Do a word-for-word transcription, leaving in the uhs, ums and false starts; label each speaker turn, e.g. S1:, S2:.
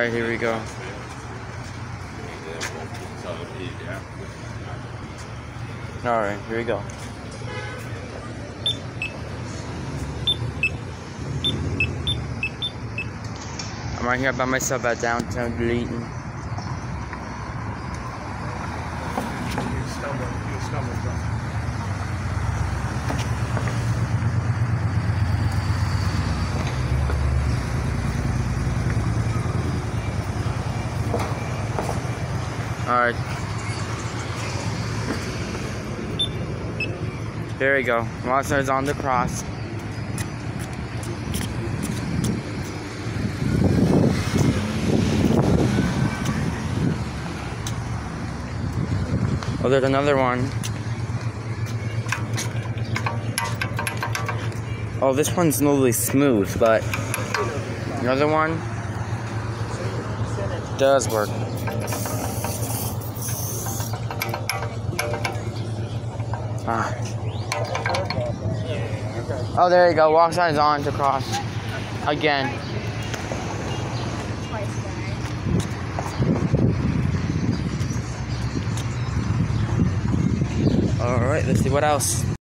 S1: Alright, here we go. Alright, here we go. I'm right here by myself at downtown Dayton. Alright. There we go. Monster's on the cross. Oh, there's another one. Oh, this one's really smooth, but another one does work. Ah. Oh, there you go. Walk side's on to cross again. All right, let's see what else.